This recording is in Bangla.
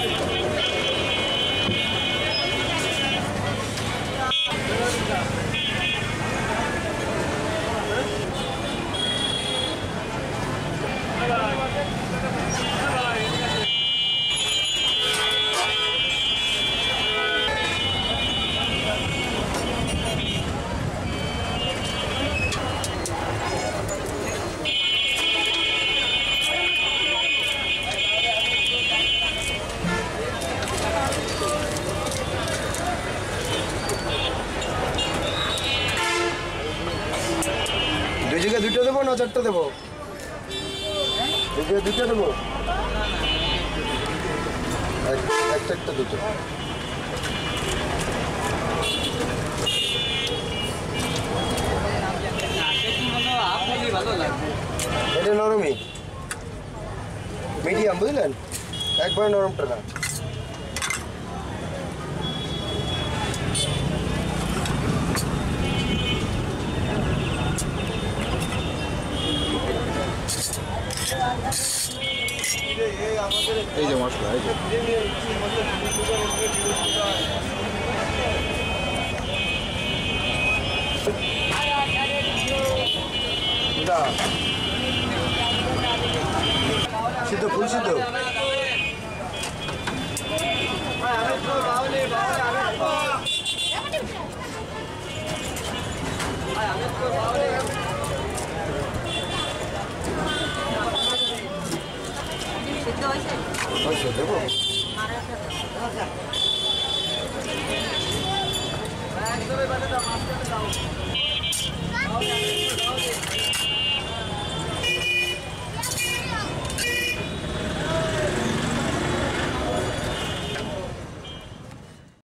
দুটো দেবো না চারটা দেবো? দুটো দেবো, একটা দুটো। এটা নরমই, মিডিয়াম, বুঝলেন? একবার নরমটা না। এই যে মশলা, এই যে সিদ্ধ, ফুল সিদ্ধ। দেবো একদমই